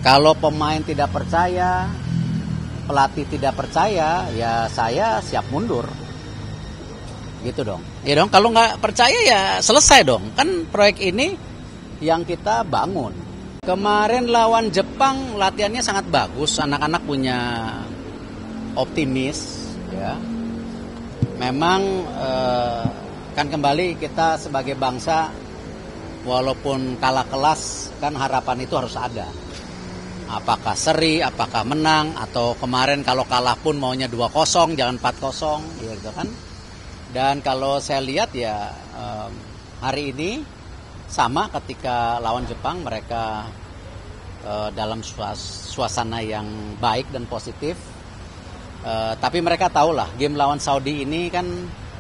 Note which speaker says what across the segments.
Speaker 1: Kalau pemain tidak percaya, pelatih tidak percaya, ya saya siap mundur. Gitu dong. Ya dong, kalau nggak percaya ya selesai dong. Kan proyek ini yang kita bangun. Kemarin lawan Jepang latihannya sangat bagus, anak-anak punya optimis, ya. Memang kan kembali kita sebagai bangsa, walaupun kalah kelas, kan harapan itu harus ada. Apakah seri, apakah menang, atau kemarin kalau kalah pun maunya 2-0, jangan 4-0, gitu kan. Dan kalau saya lihat ya hari ini sama ketika lawan Jepang, mereka dalam suasana yang baik dan positif. Tapi mereka tahulah game lawan Saudi ini kan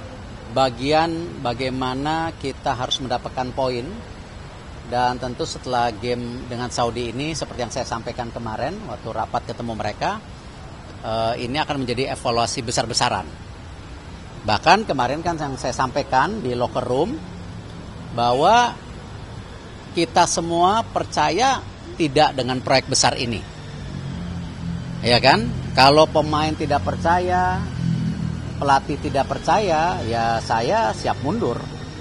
Speaker 1: bagian bagaimana kita harus mendapatkan poin. Dan tentu setelah game dengan Saudi ini, seperti yang saya sampaikan kemarin waktu rapat ketemu mereka, ini akan menjadi evaluasi besar-besaran. Bahkan kemarin kan yang saya sampaikan di locker room, bahwa kita semua percaya tidak dengan proyek besar ini. Ya kan? Kalau pemain tidak percaya, pelatih tidak percaya, ya saya siap mundur.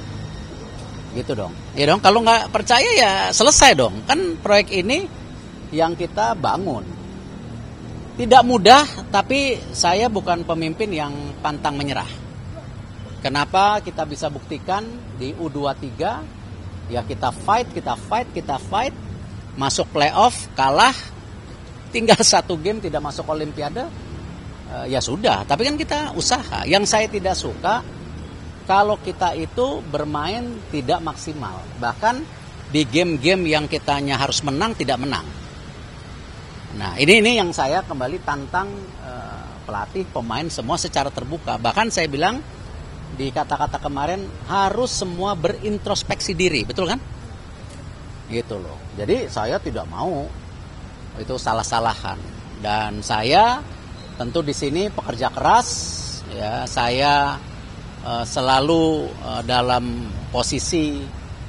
Speaker 1: Gitu dong. Ya dong, kalau nggak percaya ya selesai dong. Kan proyek ini yang kita bangun. Tidak mudah, tapi saya bukan pemimpin yang pantang menyerah. Kenapa kita bisa buktikan di U23, ya kita fight, masuk playoff, kalah, tinggal 1 game tidak masuk Olimpiade, ya sudah. Tapi kan kita usaha. Yang saya tidak suka, kalau kita itu bermain tidak maksimal. Bahkan di game-game yang kitanya harus menang, tidak menang. Nah ini yang saya kembali tantang pelatih, pemain, semua secara terbuka. Bahkan saya bilang di kata-kata kemarin, harus semua berintrospeksi diri, betul kan? Gitu loh. Jadi saya tidak mau itu salah-salahan. Dan saya tentu di sini pekerja keras, ya saya selalu dalam posisi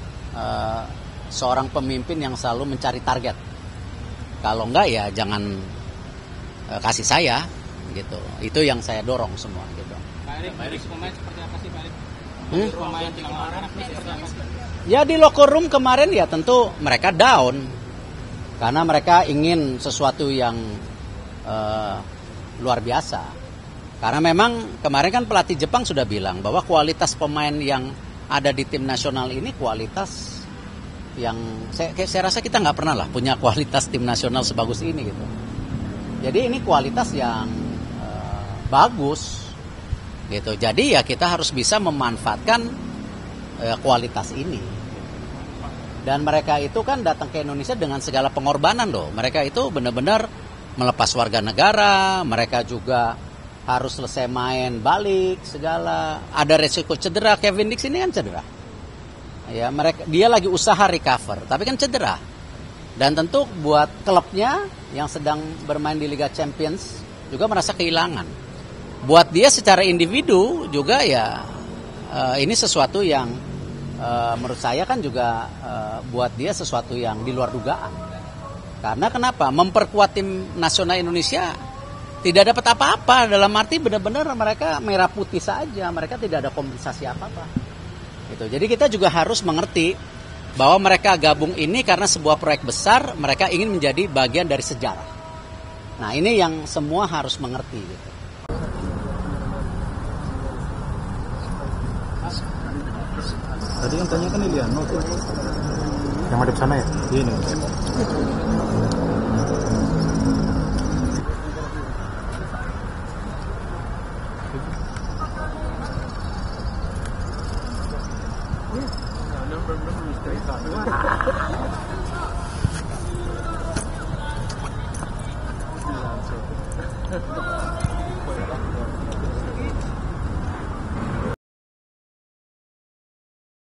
Speaker 1: seorang pemimpin yang selalu mencari target. Kalau enggak ya jangan kasih saya, gitu. Itu yang saya dorong semua, gitu.
Speaker 2: Pak Erick, pemain seperti apa sih Pak Erick? Pemain di kemarin seperti apa sih?
Speaker 1: Ya di locker room kemarin ya tentu mereka down karena mereka ingin sesuatu yang luar biasa. Karena memang kemarin kan pelatih Jepang sudah bilang bahwa kualitas pemain yang ada di tim nasional ini kualitas yang saya rasa kita nggak pernah lah punya kualitas tim nasional sebagus ini gitu. Jadi ini kualitas yang bagus gitu. Jadi ya kita harus bisa memanfaatkan kualitas ini. Dan mereka itu kan datang ke Indonesia dengan segala pengorbanan loh. Mereka itu benar-benar melepas warga negara, mereka juga harus selesai main balik segala, ada resiko cedera. Kevin Dix ini kan cedera, ya dia lagi usaha recover tapi kan cedera. Dan tentu buat klubnya yang sedang bermain di Liga Champions juga merasa kehilangan. Buat dia secara individu juga ya ini sesuatu yang menurut saya kan juga buat dia sesuatu yang di luar dugaan. Karena kenapa? Memperkuat tim nasional Indonesia tidak dapat apa-apa, dalam arti benar-benar mereka merah putih saja, mereka tidak ada kompensasi apa-apa. Gitu. Jadi kita juga harus mengerti bahwa mereka gabung ini karena sebuah proyek besar, mereka ingin menjadi bagian dari sejarah. Nah ini yang semua harus mengerti. Gitu.
Speaker 3: Tadi yang tanya kan Iliano tuh.
Speaker 4: Yang ada di sana ya?
Speaker 3: Ini.
Speaker 4: Belum